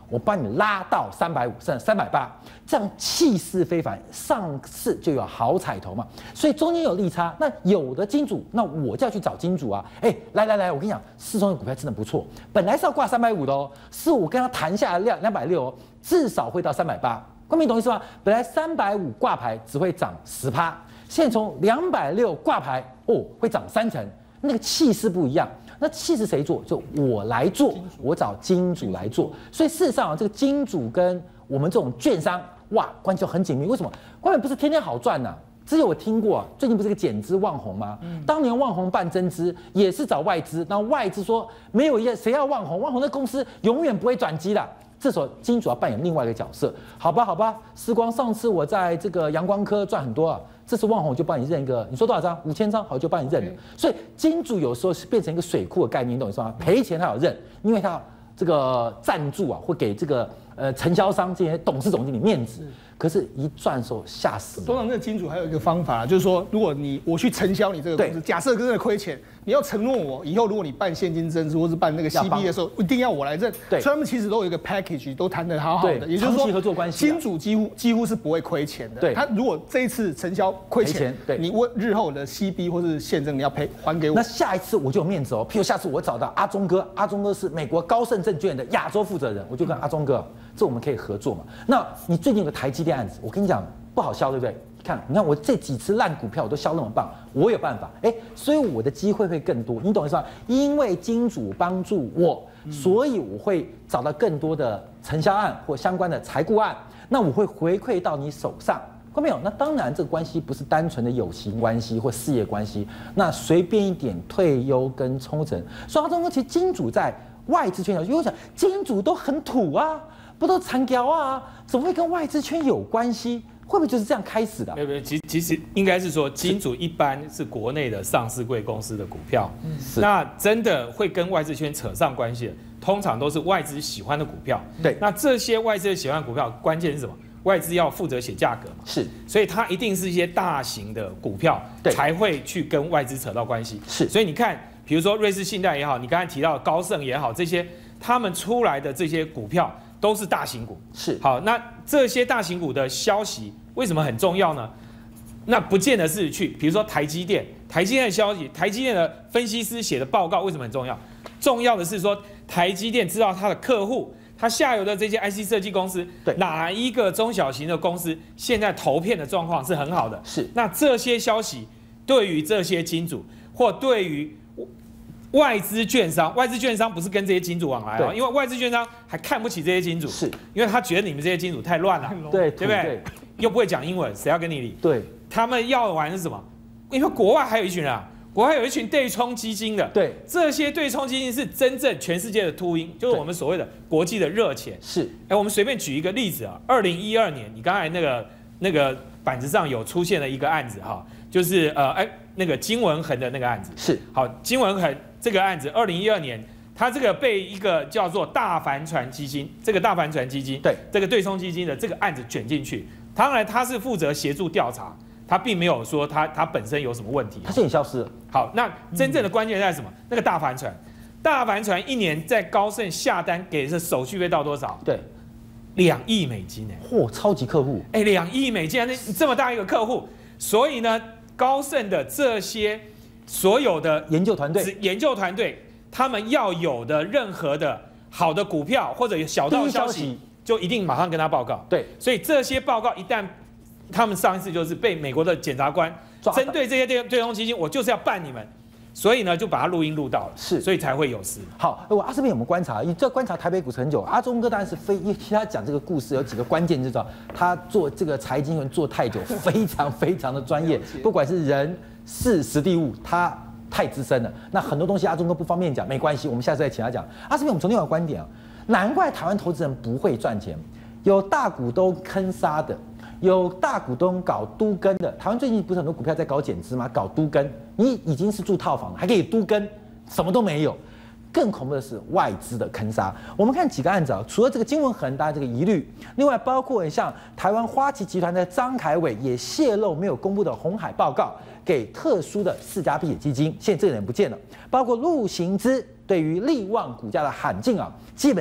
我帮你拉到350甚至380，这样气势非凡，上市就有好彩头嘛。所以中间有利差，那有的金主，那我就要去找金主啊。来，我跟你讲，世聪的股票真的不错，本来是要挂350的哦，是我跟他谈下来260哦，至少会到380。观众懂意思吗？本来350挂牌只会涨10%，现在从260挂牌哦，会涨3成，那个气势不一样。那气势谁做？就我来做，我找金主来做。所以事实上啊，这个金主跟我们这种券商，哇，关系就很紧密。为什么？关键不是天天好赚呐。之前我听过啊，最近不是个减资旺宏吗？当年旺宏办增资也是找外资，然后外资说没有谁要旺宏，旺宏的公司永远不会转机的。这时候金主要扮演另外一个角色，好吧，时光上次我在这个阳光科赚很多啊，这次旺宏就帮你认一个，你说多少张？5000张，好就帮你认了。所以金主有时候是变成一个水库的概念，你懂我意思吗？赔钱他有认，因为他这个赞助啊，会给这个承销商这些董事总经理面子。可是，一赚的时候吓死了。 通常那个金主还有一个方法，就是说，如果我去承销你这个公司，假设真的亏钱，你要承诺我以后如果你办现金增资或是办那个 CB 的时候，一定要我来认。 对， 所以他们其实都有一个 package， 都谈得好好的。也就是说， 长期合作关系， 金主几乎是不会亏钱的。 对， 他如果这一次承销亏钱， 对， 你问日后的 CB 或是现增你要还给我。 那下一次我就有面子哦。譬如下次我找到阿中哥，阿中哥是美国高盛证券的亚洲负责人，我就跟阿中哥，这我们可以合作嘛。那你最近有个台积电案子，我跟你讲。不好销，对不对？你看我这几次烂股票我都销那么棒，我有办法，所以我的机会会更多，你懂意思吗？因为金主帮助我，所以我会找到更多的承销案或相关的财顾案，那我会回馈到你手上，看到没有？那当然这个关系不是单纯的友情关系或事业关系，那随便一点退休跟抽成，所以中国其实金主在外资圈因为我想金主都很土啊，不都残条啊，怎么会跟外资圈有关系？会不会就是这样开始的？ 没有，其实应该是说，金主一般是国内的上市贵公司的股票，那真的会跟外资圈扯上关系的，通常都是外资喜欢的股票。 对， 那这些外资喜欢的股票，关键是什么？外资要负责写价格嘛， 是， 所以它一定是一些大型的股票才会去跟外资扯到关系。 是， 所以你看，比如说瑞士信贷也好，你刚才提到的高盛也好，这些他们出来的这些股票都是大型股。 是， 好，那这些大型股的消息为什么很重要呢？那不见得是比如说台积电的消息，台积电的分析师写的报告为什么很重要？重要的是说，台积电知道他的客户，他下游的这些 IC 设计公司，哪一个中小型的公司现在投片的状况是很好的？ 是， 那这些消息对于这些金主或对于外资券商不是跟这些金主往来哦，因为外资券商还看不起这些金主， 是因为他觉得你们这些金主太乱了， 对不对？又不会讲英文，谁要跟你理？ 对， 他们要玩的是什么？因为国外还有一群人啊，国外有一群对冲基金的， 对， 这些对冲基金是真正全世界的秃鹰，就是我们所谓的国际的热钱。 是， 我们随便举一个例子啊，2012年，你刚才那个板子上有出现了一个案子哈，就是那个金文恒的那个案子。 是， 好，金文恒这个案子，2012年。他这个被一个叫做大帆船基金，这个大帆船基金， 对这个对冲基金的这个案子卷进去，当然他是负责协助调查，他并没有说他本身有什么问题， 他现在消失了。 好，那真正的关键在什么？那个大帆船一年在高盛下单给的手续费到多少？ 对 ，2亿美金嚯，超级客户 ，2亿美金，那这么大一个客户，所以呢，高盛的这些所有的研究团队。 他们要有的任何的好的股票或者有小道消息，就一定马上跟他报告。 对， 所以这些报告一旦他们上一次就是被美国的检察官针对这些对冲基金，我就是要办你们，所以呢就把它录音录到了， 是， 所以才会有事。 好，我阿这边有没有观察？你这观察台北股市很久，阿中哥当然是因为听他讲这个故事有几个关键，就知道他做这个财经做太久，非常的专业，不管是人事实地物，他太资深了，那很多东西阿中哥不方便讲，没关系，我们下次再请他讲。这边我们从另外一个观点啊，难怪台湾投资人不会赚钱，有大股东坑杀的，有大股东搞都更的。台湾最近不是很多股票在搞减资吗？搞都更，你已经是住套房了，还可以都更，什么都没有。更恐怖的是外资的坑杀。我们看几个案子啊，除了这个金文恒大家这个疑虑，另外包括像台湾花旗集团的张凯伟也泄露没有公布的鸿海报告给特殊的4家避险基金，现在这个人不见了。包括陆行之对于力旺股价的喊进啊，基本上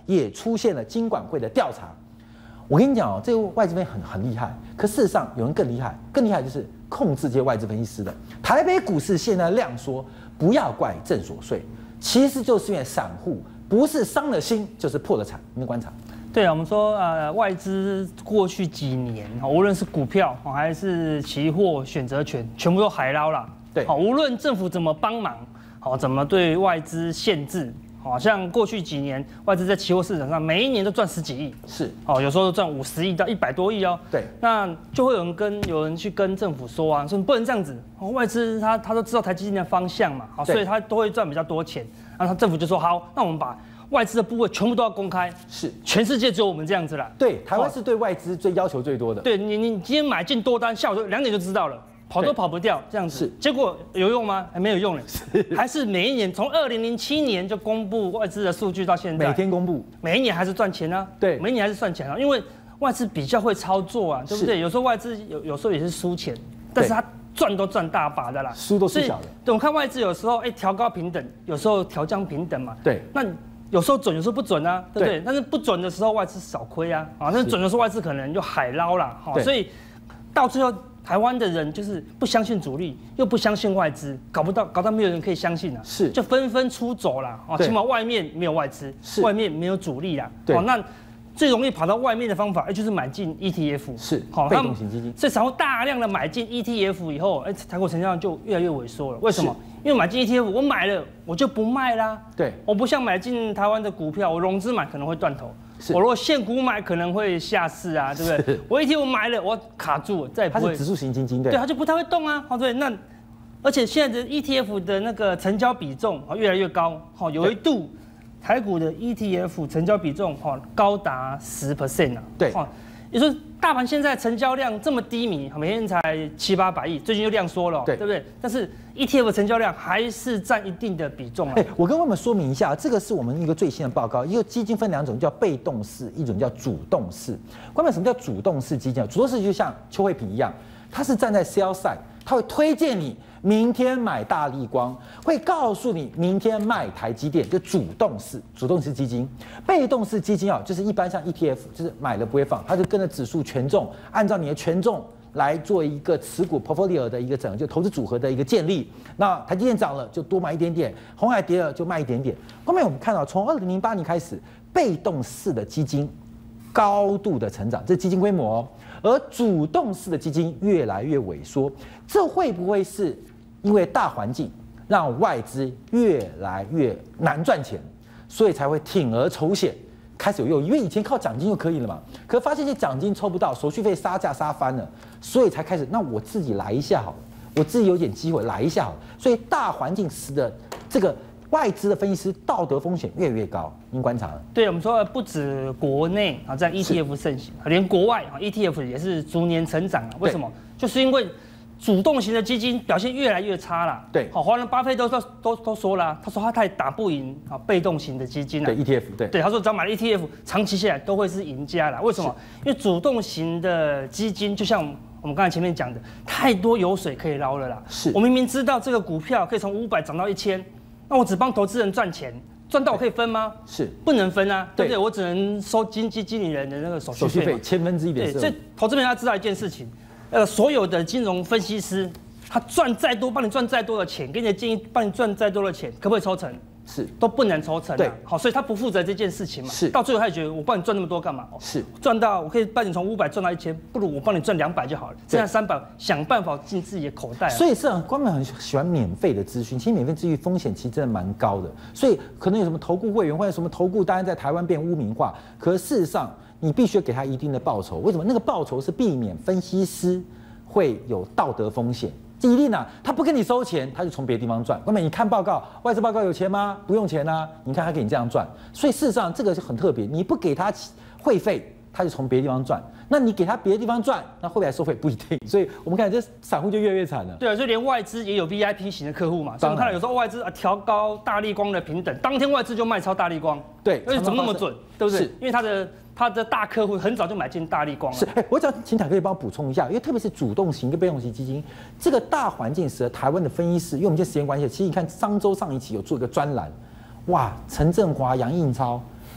也出现了金管会的调查。我跟你讲哦，这个外资分析很厉害，可事实上有人更厉害，更厉害就是控制这些外资分析师的。台北股市现在量缩，不要怪郑所税，其实就是因为散户不是伤了心，就是破了产。您的观察？ 对啊，我们说外资过去几年，无论是股票还是期货、选择权，全部都海捞了。 对， 无论政府怎么帮忙，怎么对外资限制。好像过去几年外资在期货市场上每一年都赚10几亿， 是有时候都赚50亿到100多亿哦。 对， 那就会有人去跟政府说啊，说你不能这样子，外资他都知道台积电的方向嘛，所以他都会赚比较多钱。然后政府就说好，那我们把外资的部位全部都要公开， 是全世界只有我们这样子啦。 对，台湾是对外资最要求最多的。 对你今天买进多单，下午2点就知道了。跑都跑不掉，这样子，结果有用吗？还没有用呢，还是每一年从2007年就公布外资的数据到现在， 每天公布， 每一年还是赚钱啊， 对， 每一年还是赚钱啊，因为外资比较会操作啊，对不对？有时候外资有时候也是输钱，但是他赚都赚大把的啦， 输都是小的。 对，我看外资有时候调高平等，有时候调降平等嘛， 对， 那有时候准，有时候不准啊，对不对？但是不准的时候外资少亏啊，但是准的时候外资可能就海捞啦，所以到最后。台湾的人就是不相信主力，又不相信外资，搞到没有人可以相信啊， 是就纷纷出走啦。起码外面没有外资，外面没有主力啦。对，那最容易跑到外面的方法，就是买进 ETF， 是被动型基金。 所以散户大量的买进 ETF 以后，台股成交量就越来越萎缩了。为什么？因为买进 ETF， 我买了我就不卖啦。 对， 我不像买进台湾的股票，我融资买可能会断头。我如果现股买可能会下市啊，对不对？我ETF买了，我卡住，再也不会。 它是指数型基金， 对，它就不太会动啊。对，那而且现在的 ETF 的那个成交比重越来越高，有一度台股的 ETF 成交比重高达10%啊。 对， 也就是大盘现在成交量这么低迷，每天才700、800亿，最近又量缩了，对不对？但是 ETF 成交量还是占一定的比重啊。 我跟我们说明一下，这个是我们一个最新的报告，一个基金分2种，叫被动式，一种叫主动式。关键什么叫主动式基金？主动式就像邱慧萍一样，它是站在 sell side， 它会推荐你明天买大立光，会告诉你明天卖台积电，就主动式基金。被动式基金就是一般像 ETF， 就是买了不会放，它就跟着指数权重，按照你的权重来做一个持股 portfolio 的一个整个就投资组合的一个建立。那台积电涨了就多买一点点，鸿海跌了就卖一点点。后面我们看到从2008年开始，被动式的基金高度的成长，这是基金规模哦，而主动式的基金越来越萎缩，这会不会是因为大环境让外资越来越难赚钱，所以才会铤而走险开始有用？因为以前靠奖金就可以了嘛，可发现这奖金抽不到，手续费杀价杀翻了，所以才开始那我自己来一下好了，我自己有点机会来一下好了。所以大环境使得这个外资的分析师道德风险越来越高。您观察了？ 对，我们说不止国内这样 ETF 盛行，连国外ETF 也是逐年成长。为什么？就是因为主动型的基金表现越来越差了。 对， 华伦巴菲特都说了，他说他太打不赢被动型的基金了。 对 ETF， 对，他说只要买了 ETF， 长期下来都会是赢家了。为什么？因为主动型的基金就像我们刚才前面讲的，太多油水可以捞了啦。 是我明明知道这个股票可以从500涨到1000，那我只帮投资人赚钱，赚到我可以分吗？ 是不能分啊，对不对？我只能收经理人的那个手续费 1/1000的。 对，所以投资人要知道一件事情。所有的金融分析师，他赚再多，帮你赚再多的钱，给你的建议，帮你赚再多的钱，可不可以抽成？ 是， 都不能抽成。 对， 好，所以他不负责这件事情嘛。 是， 到最后他也觉得我帮你赚那么多干嘛？ 是， 赚到我可以帮你从500赚到1000，不如我帮你赚200就好了，剩下300想办法进自己的口袋。 所以是官们很喜欢免费的资讯，其实免费资讯风险其实真的蛮高的，所以可能有什么投顾会员或者什么投顾单在台湾变污名化，可是事实上你必须给他一定的报酬。为什么？那个报酬是避免分析师会有道德风险，这一定啊，他不跟你收钱，他就从别的地方赚。那么你看报告，外资报告有钱吗？不用钱啊，你看他给你这样赚，所以事实上这个是很特别，你不给他会费，他就从别的地方赚。那你给他别的地方赚，那会不会来收费不一定。所以我们看这散户就越来越惨了。 对啊，所以连外资也有 VIP 型的客户嘛。所以我们看到有时候外资调高大立光的平等，当天外资就卖超大立光。 对， 而且怎么那么准，对不对？因为他的大客户很早就买进大立光了。 是，我想请凯可以帮我补充一下，因为特别是主动型跟被动型基金，这个大环境使得台湾的分析师，因为我们今天时间关系，其实你看上一期有做一个专栏，哇，陈振华、杨应超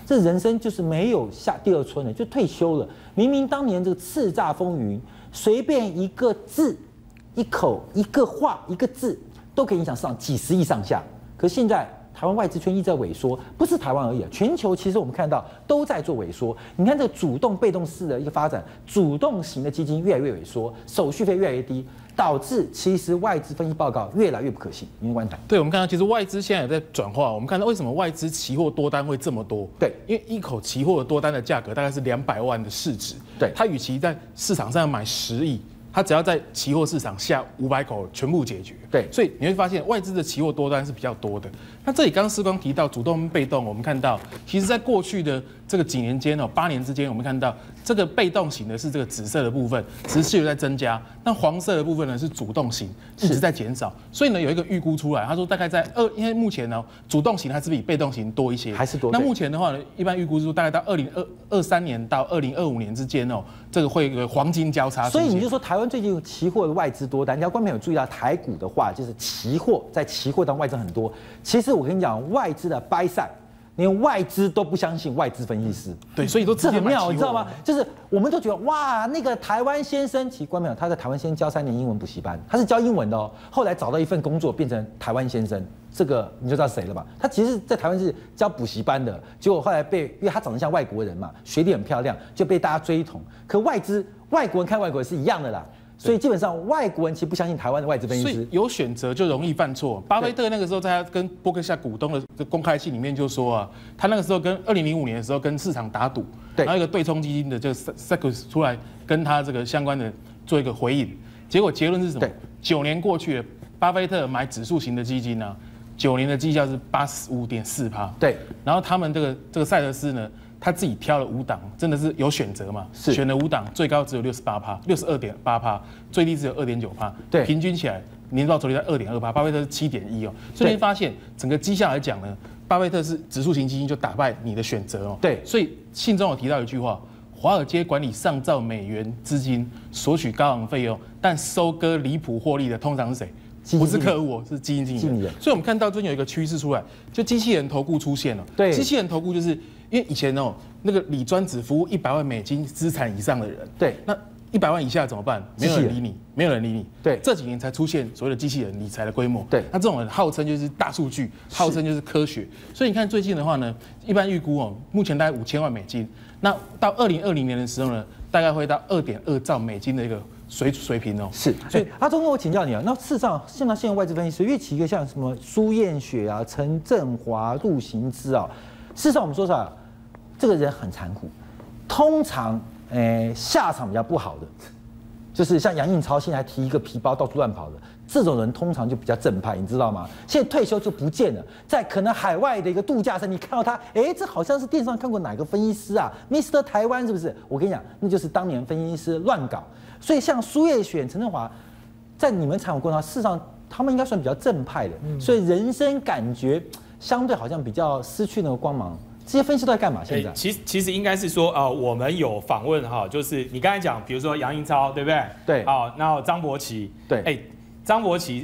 这人生就是没有下第二春了，就退休了。明明当年这个叱咤风云，随便一个字、一口、一个话、一个字，都可以影响市场几十亿上下。可是现在台湾外资圈一直在萎缩，不是台湾而已，全球其实我们看到都在做萎缩。你看这个主动被动式的一个发展，主动型的基金越来越萎缩，手续费越来越低，导致其实外资分析报告越来越不可信。您观察？ 对，我们看到其实外资现在也在转化。我们看到为什么外资期货多单会这么多？ 对， 因为一口期货的多单的价格大概是200万的市值。 对， 它与其在市场上买10亿。它只要在期货市场下500口全部解决， 对， 所以你会发现外资的期货多单是比较多的。那这里刚刚时光提到主动被动，我们看到其实在过去的这个几年间8年之间，我们看到这个被动型的是这个紫色的部分持续在增加，那黄色的部分呢是主动型一直在减少。所以呢有一个预估出来，他说大概在因为目前呢主动型还是比被动型多一些， 还是多。 那目前的话呢，一般预估是说大概到2023年到2025年之间这个会有一个黄金交叉。 所以你就说台湾最近期货的外资多单，你要观众有注意到台股的话，就是期货在期货当外资很多。其实我跟你讲，外资的 buy side， 连外资都不相信外资分析师。 对，所以都这很妙，你知道吗？就是我们都觉得哇，那个台湾先生，其实观众他在台湾先教3年英文补习班，他是教英文的哦。后来找到一份工作，变成台湾先生，这个你就知道谁了吧？他其实在台湾是教补习班的，结果后来因为他长得像外国人嘛，学历很漂亮，就被大家追捧。可外国人看外国人是一样的啦。所以基本上外国人其实不相信台湾的外资分析师， 所以有选择就容易犯错。巴菲特那个时候在他跟波克夏股东的公开信里面就说啊，他那个时候跟2005年的时候跟市场打赌，然后一个对冲基金的这个 Sacks 出来跟他这个相关的做一个回应，结果结论是什么？9年过去了，巴菲特买指数型的基金呢，9年的绩效是85.4%， 对， 然后他们这个赛德斯呢。他自己挑了5档，真的是有选择嘛？选了5档，最高只有68%，62.8%，最低只有2.9%， 对， 平均起来年报酬率在2.2%，巴菲特是7.1哦。所以你会发现整个绩效来讲呢，巴菲特是指数型基金就打败你的选择哦。 对， 所以信中有提到一句话：华尔街管理上兆美元资金，索取高昂费用，但收割离谱获利的通常是谁？不是客户，是基金经理人。所以我们看到最近有一个趋势出来，就机器人投顾出现了。 对， 机器人投顾就是因为以前那个理专只服务100万美金资产以上的人。 对， 那100万以下怎么办？没有人理你，没有人理你。 对， 这几年才出现所谓的机器人理财的规模。 对， 那这种人号称就是大数据，号称就是科学。所以你看最近的话呢，一般预估目前大概5000万美金。那到2020年的时候呢，大概会到2.2兆美金的一个水平哦。 是，所以阿忠哥，我请教你啊，那事实上现在外资分析师，因为几个像什么苏燕雪啊、陈振华、陆行之啊，事实上我们说实话，这个人很残酷，通常下场比较不好的，就是像杨应超现在提一个皮包到处乱跑的。这种人通常就比较正派，你知道吗？现在退休就不见了，在可能海外的一个度假村，你看到他，这好像是电视上看过哪个分析师啊 ，Mr. 台湾是不是？我跟你讲，那就是当年分析师乱搞。所以像苏叶选、陈振华，在你们参考过程，事实上他们应该算比较正派的，所以人生感觉相对好像比较失去那个光芒。这些分析都在干嘛？现在其实应该是说我们有访问就是你刚才讲，比如说杨应超，对不对？ 对。 好，那张伯奇， 对， 张伯奇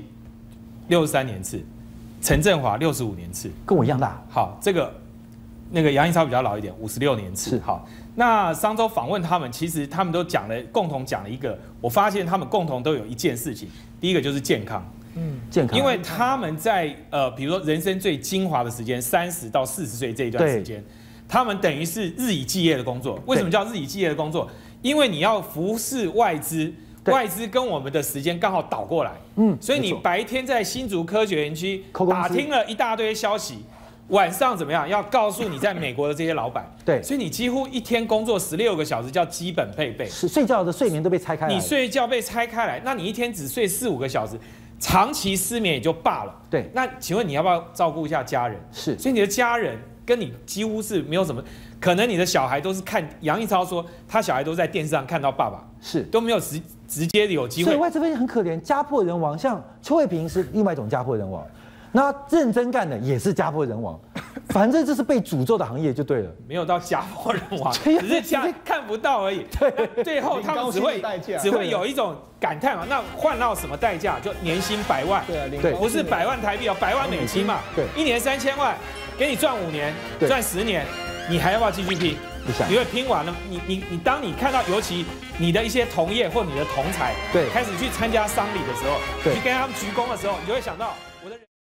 63年次，陈振华65年次， 跟我一样大。 好，那个杨应超比较老一点，56年次。 是。 好，那上周访问他们，其实他们都共同讲了一个，我发现他们共同都有一件事情，第一个就是健康。 健康。 因为他们在比如说人生最精华的时间，30到40岁这一段时间，他们等于是日以继夜的工作。为什么叫日以继夜的工作？因为你要服侍外资。外资跟我们的时间刚好倒过来，所以你白天在新竹科学园区打听了一大堆消息，晚上怎么样？要告诉你在美国的这些老板， 对， 所以你几乎一天工作16个小时叫基本配备， 睡觉的睡眠都被拆开来， 你睡觉被拆开来，那你一天只睡4-5个小时，长期失眠也就罢了， 对， 那请问你要不要照顾一下家人？ 是， 所以你的家人跟你几乎是没有什么。可能你的小孩都是看杨应超说，他小孩都在电视上看到爸爸， 是都没有直接有机会。 所以外资分析很可怜，家破人亡。像邱慧萍是另外一种家破人亡，那认真干的也是家破人亡。反正这是被诅咒的行业就对了， 没有到家破人亡，只是看不到而已。对，最后他们只会有一种感叹嘛，那换到什么代价？就年薪100万， 对， 不是100万台币哦，100万美金嘛， 对， 一年3000万，给你赚5年，赚10年。 你还要不要继续拼？ 不想你会拼完了，当你看到，尤其你的一些同业或你的同才， 对开始去参加丧礼的时候， 对去跟他们鞠躬的时候，你就会想到我的。